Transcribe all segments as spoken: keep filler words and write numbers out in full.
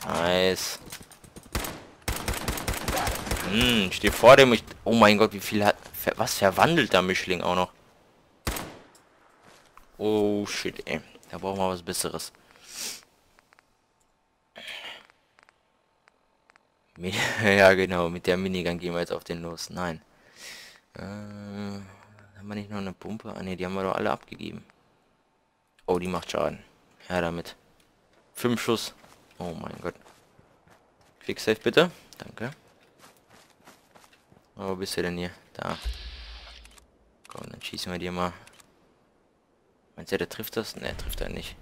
Nice. Hm, ich stehe vor dem. Ich, oh mein Gott, wie viel hat... Ver, was verwandelt der Mischling auch noch? Oh shit, ey. Da brauchen wir was Besseres. Ja, genau. Mit der Minigun gehen wir jetzt auf den los. Nein. Äh, haben wir nicht noch eine Pumpe? Ah ne, die haben wir doch alle abgegeben. Oh, die macht Schaden. Ja, damit. Fünf Schuss. Oh mein Gott. Quicksafe bitte. Danke. Oh, wo bist du denn hier? Da. Komm, dann schießen wir dir mal. Meinst du, der trifft das? Ne, trifft er nicht.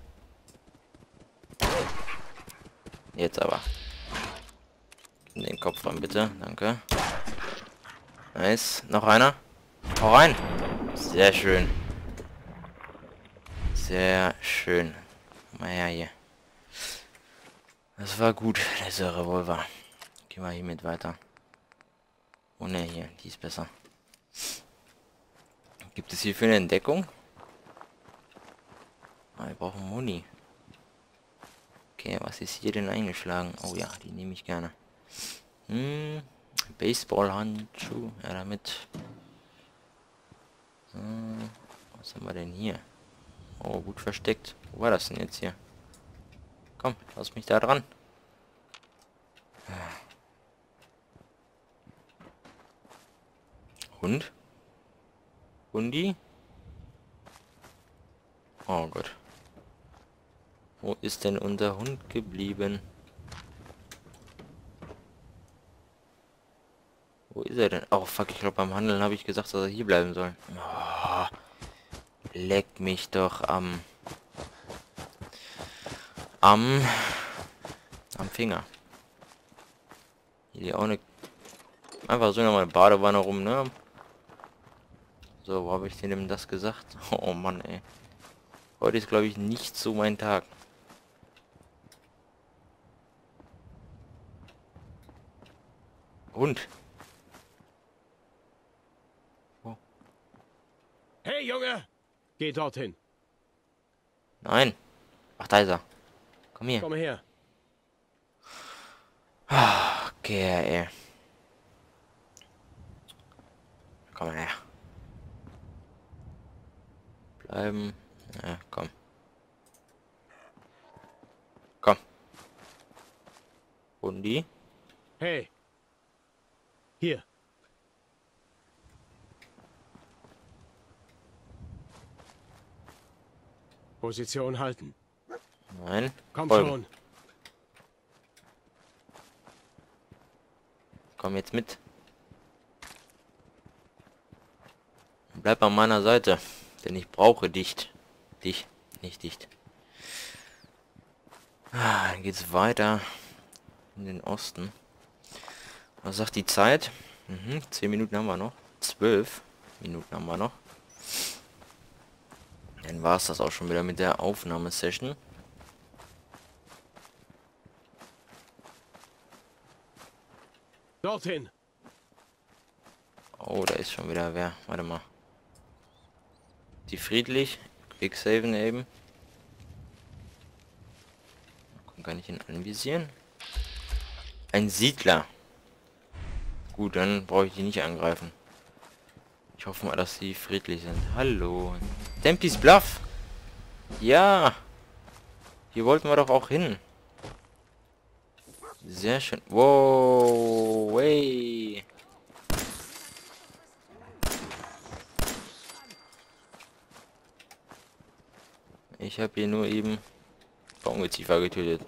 Jetzt aber. In den Kopf rein, bitte. Danke. Nice. Noch einer. Hau rein. Sehr schön. Sehr schön. Mal her hier. Das war gut, dieser Revolver. Gehen wir hiermit weiter. Oh ne, hier, die ist besser. Gibt es hierfür eine Entdeckung? Ah, wir brauchen Muni. Okay, was ist hier denn eingeschlagen? Oh ja, die nehme ich gerne. Hm, Baseballhandschuh. Ja, damit. Hm, was haben wir denn hier? Oh, gut versteckt. Wo war das denn jetzt hier? Komm, lass mich da dran. Hund? Hundi? Oh Gott. Wo ist denn unser Hund geblieben? Wo ist er denn? Oh fuck, ich glaube beim Handeln habe ich gesagt, dass er hier bleiben soll. Oh, leck mich doch am... Am... Am Finger. Hier auch eine... Einfach so nochmal eine Badewanne rum, ne? So, wo habe ich denn das gesagt? Oh Mann, ey. Heute ist, glaube ich, nicht so mein Tag. Hund. Oh. Hey, Junge! Geh dorthin. Nein. Ach, da ist er. Komm hier. Komm her. Okay, ey. Komm her. Bleiben. Ja, komm. Komm. Hundi. Hey. Hier. Position halten. Nein. Komm Folgen. schon. Komm jetzt mit. Bleib an meiner Seite. Denn ich brauche dich. Dich. Nicht dicht. Ah, dann geht's weiter. In den Osten. Was sagt die Zeit? Mhm, zehn Minuten haben wir noch. Zwölf Minuten haben wir noch. Dann war es das auch schon wieder mit der Aufnahmesession. Dorthin. Oh, da ist schon wieder wer. Warte mal. Die friedlich. Quick saven eben. Kann ich ihn anvisieren? Ein Siedler. Gut, dann brauche ich die nicht angreifen. Ich hoffe mal, dass sie friedlich sind. Hallo. Tempis Bluff. Ja. Hier wollten wir doch auch hin. Sehr schön. Wow. Hey. Ich habe hier nur eben Ungeziefer getötet.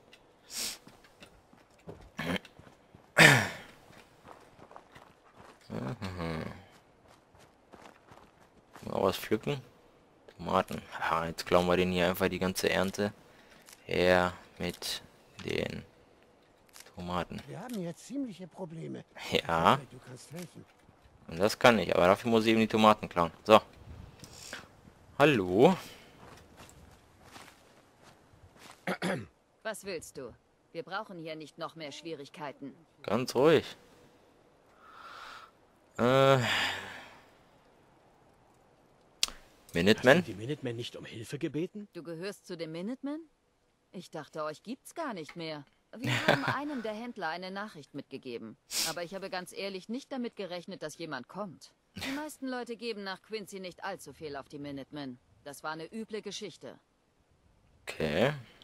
Mal was pflücken. Tomaten. Ha, jetzt klauen wir den hier einfach die ganze Ernte. Her mit den Tomaten. Wir haben jetzt ziemliche Probleme. Ja. Du kannst helfen. Und das kann ich, aber dafür muss ich eben die Tomaten klauen. So. Hallo. Was willst du? Wir brauchen hier nicht noch mehr Schwierigkeiten. Ganz ruhig. Äh. Minutemen? Hast du die Minutemen nicht um Hilfe gebeten? Du gehörst zu den Minutemen? Ich dachte, euch gibt's gar nicht mehr. Wir haben einem der Händler eine Nachricht mitgegeben. Aber ich habe ganz ehrlich nicht damit gerechnet, dass jemand kommt. Die meisten Leute geben nach Quincy nicht allzu viel auf die Minutemen. Das war eine üble Geschichte. Okay.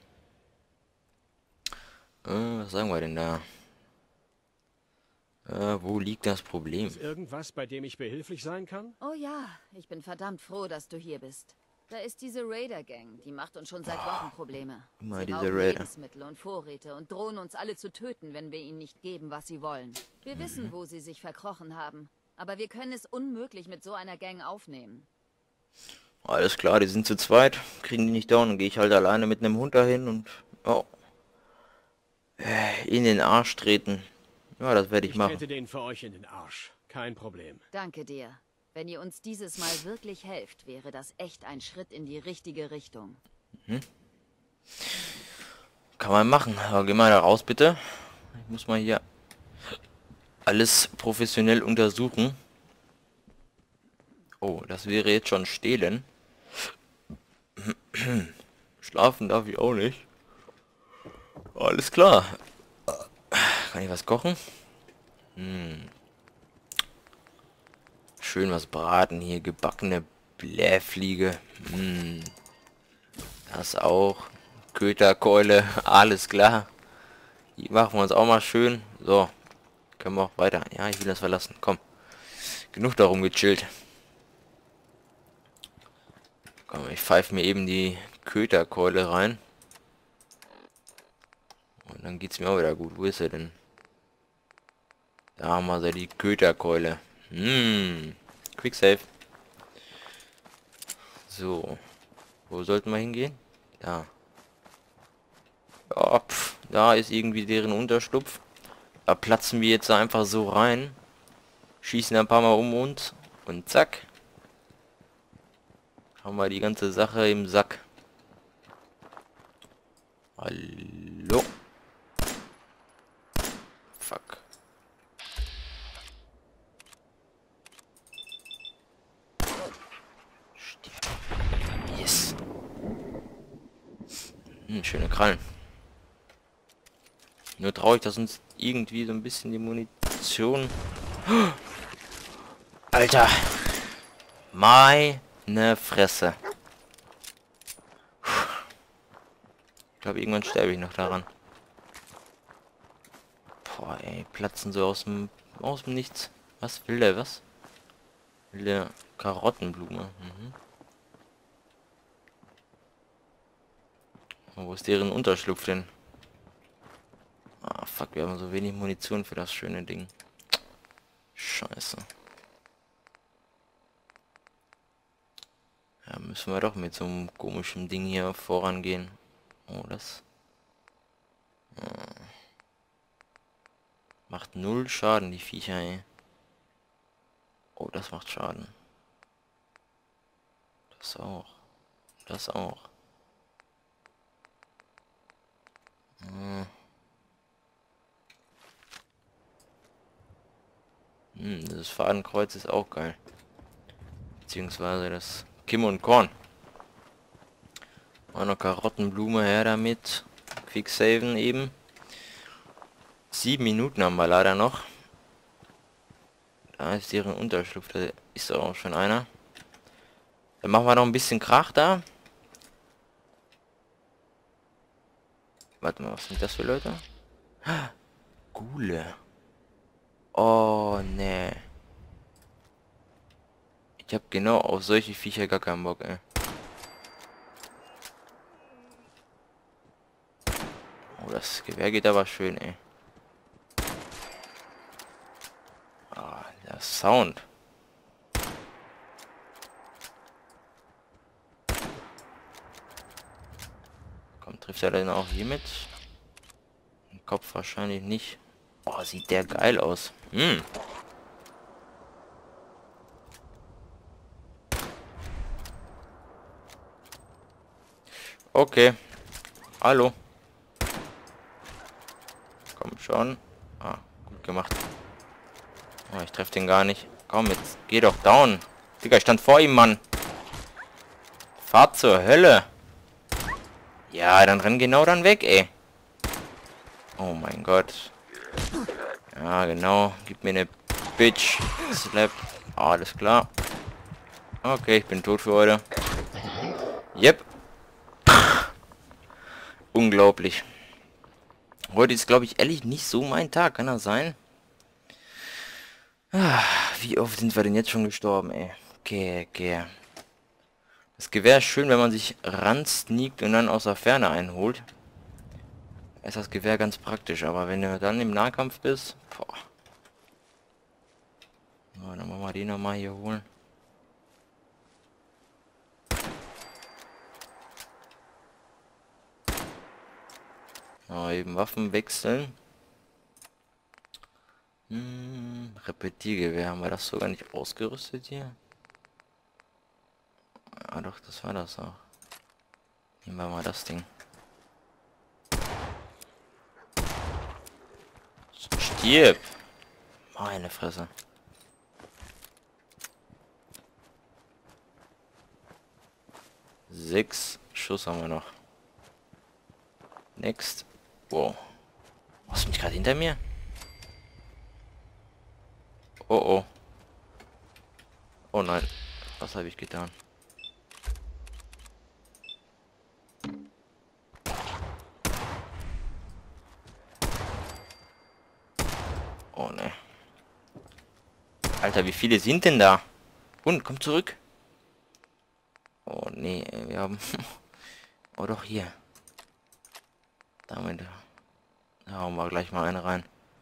Äh, was sagen wir denn da? Äh, wo liegt das Problem? Ist irgendwas, bei dem ich behilflich sein kann? Oh ja, ich bin verdammt froh, dass du hier bist. Da ist diese Raider-Gang, die macht uns schon seit Wochen Probleme. Immer Sie diese rauben Raider. Lebensmittel und Vorräte und drohen uns alle zu töten, wenn wir ihnen nicht geben, was sie wollen. Wir wissen, wo sie sich verkrochen haben, aber wir können es unmöglich mit so einer Gang aufnehmen. Alles klar, die sind zu zweit, kriegen die nicht down, dann gehe ich halt alleine mit einem Hund dahin und oh, in den Arsch treten. Ja, das werde ich Ich machen. trete den für euch in den Arsch. Kein Problem. Danke dir. Wenn ihr uns dieses Mal wirklich helft, wäre das echt ein Schritt in die richtige Richtung. Mhm. Kann man machen, aber geh mal da raus bitte. Ich muss mal hier alles professionell untersuchen. Oh, das wäre jetzt schon stehlen. Schlafen darf ich auch nicht. Alles klar. Kann ich was kochen? Hm. Schön was braten hier. Gebackene Blähfliege. Hm. Das auch. Köterkeule. Alles klar. Die machen wir uns auch mal schön. So. Können wir auch weiter. Ja, ich will das verlassen. Komm. Genug darum gechillt. Komm, ich pfeife mir eben die Köterkeule rein. Und dann geht's mir auch wieder gut. Wo ist er denn? Da haben wir sie, die Köterkeule. Hm. Quick Save. So. Wo sollten wir hingehen? Da. Ja, pf, da ist irgendwie deren Unterschlupf. Da platzen wir jetzt einfach so rein. Schießen ein paar Mal um uns. Und zack. Haben wir die ganze Sache im Sack. Hallo. Fuck. Yes. Hm, schöne Krallen. Nur traurig, dass uns irgendwie so ein bisschen die Munition... Alter. Meine Fresse. Ich glaube, irgendwann sterbe ich noch daran. Boah, ey, platzen so aus dem aus dem Nichts. Was will der, was? Will der Karottenblume? Mhm. Oh, wo ist deren Unterschlupf denn? Ah, fuck, wir haben so wenig Munition für das schöne Ding. Scheiße. Ja, müssen wir doch mit so einem komischen Ding hier vorangehen. Oh, das... Hm. Macht null Schaden, die Viecher, ey. Oh, das macht Schaden. Das auch. Das auch. Hm. Hm, das Fadenkreuz ist auch geil. Beziehungsweise das Kim und Korn. Auch noch Karottenblume her damit. Quick saven eben. Sieben Minuten haben wir leider noch. Da ist deren Unterschlupf. Da ist auch schon einer. Dann machen wir noch ein bisschen Krach da. Warte mal, was sind das für Leute? Ah, Gule. Oh, ne. Ich habe genau auf solche Viecher gar keinen Bock, ey. Oh, das Gewehr geht aber schön, ey. Ah, der Sound. Komm, trifft er denn auch hier mit? Im Kopf wahrscheinlich nicht. Oh, sieht der geil aus. Hm. Okay. Hallo. Komm schon. Ah, gut gemacht. Oh, ich treffe den gar nicht. Komm, jetzt geh doch down. Digga, ich stand vor ihm, Mann. Fahrt zur Hölle. Ja, dann renn genau dann weg, ey. Oh mein Gott. Ja, genau. Gib mir eine Bitch. Slap. Alles klar. Okay, ich bin tot für heute. Yep. Unglaublich. Heute ist, glaube ich, ehrlich nicht so mein Tag. Kann das sein? Ah, wie oft sind wir denn jetzt schon gestorben, ey? Okay, okay. Das Gewehr ist schön, wenn man sich ransneakt und dann aus der Ferne einholt. Ist das Gewehr ganz praktisch, aber wenn du dann im Nahkampf bist... Boah. So, dann machen wir den nochmal hier holen. So, eben Waffen wechseln. Hm, Repetiergewehr, haben wir das sogar nicht ausgerüstet hier? Ah doch, das war das auch. Nehmen wir mal das Ding. Stirb! Meine Fresse. Sechs Schuss haben wir noch. Next. Wow. Was ist mich gerade hinter mir? Oh oh. Oh nein. Was habe ich getan? Oh ne. Alter, wie viele sind denn da? Und, komm zurück. Oh nee, wir haben... oh doch, hier. Damit... Da hauen wir gleich mal eine rein.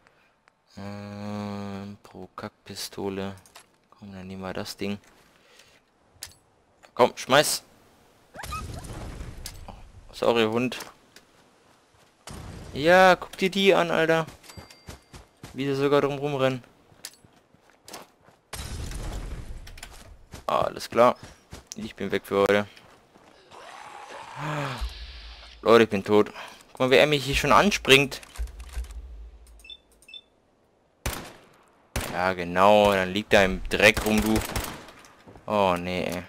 Ähm, pro Kackpistole. Komm, dann nehmen wir das Ding. Komm, schmeiß. Oh, sorry, Hund. Ja, guck dir die an, Alter. Wie sie sogar drum rumrennen. Alles klar. Ich bin weg für heute. Leute, ich bin tot. Guck mal, wie er mich hier schon anspringt. Ja, genau. Dann liegt er im Dreck rum, du. Oh, nee, ey.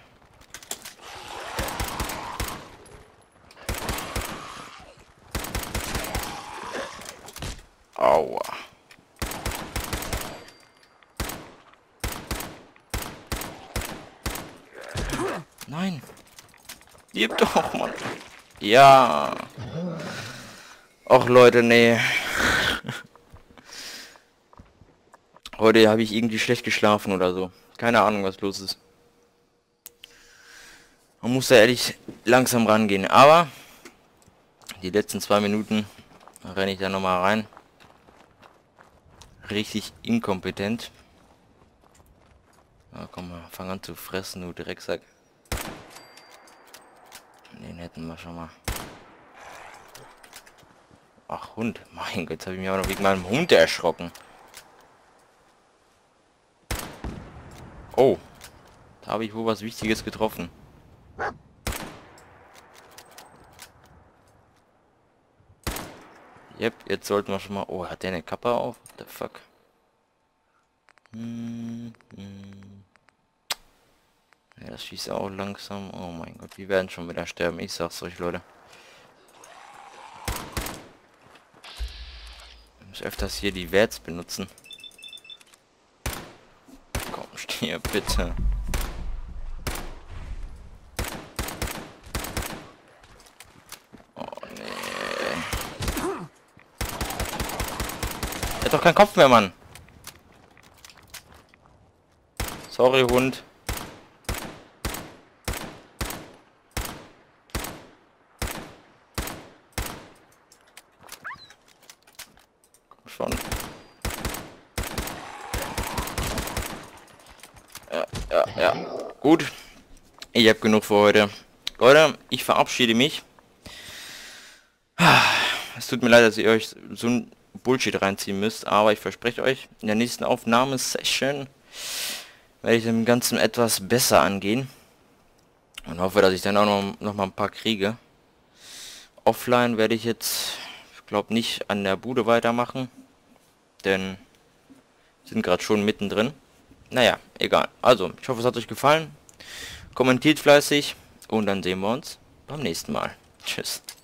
Aua. Nein. Gib doch, Mann. Ja. Och, Leute, nee. Heute habe ich irgendwie schlecht geschlafen oder so. Keine Ahnung, was los ist. Man muss da ehrlich langsam rangehen. Aber die letzten zwei Minuten renne ich da nochmal rein. Richtig inkompetent. Na komm mal, fang an zu fressen, du Drecksack. Den hätten wir schon mal. Ach, Hund. Mein Gott, jetzt habe ich mich auch noch wegen meinem Hund erschrocken. Oh. Da habe ich wohl was Wichtiges getroffen. Yep, jetzt sollten wir schon mal... Oh, hat der eine Kappe auf? What the fuck? Hm, hm. Ja, das schießt auch langsam. Oh mein Gott, wir werden schon wieder sterben. Ich sag's euch, Leute. Ich muss öfters hier die Werts benutzen. Komm, stirb bitte. Oh nee. Er hat doch keinen Kopf mehr, Mann. Sorry, Hund. Schon. Ja, ja, ja. Gut. Ich habe genug für heute. Leute, ich verabschiede mich. Es tut mir leid, dass ihr euch so ein Bullshit reinziehen müsst, aber ich verspreche euch, in der nächsten Aufnahmesession werde ich dem Ganzen etwas besser angehen. Und hoffe, dass ich dann auch noch, noch mal ein paar kriege. Offline werde ich jetzt, ich glaube, nicht an der Bude weitermachen. Denn sind gerade schon mittendrin. Naja, egal. Also, ich hoffe, es hat euch gefallen. Kommentiert fleißig und dann sehen wir uns beim nächsten Mal. Tschüss.